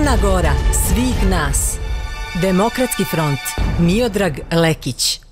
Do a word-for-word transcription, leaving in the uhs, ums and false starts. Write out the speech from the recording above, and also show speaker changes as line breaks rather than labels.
Crna Gora svih nas. Demokratski front. Miodrag Lekić.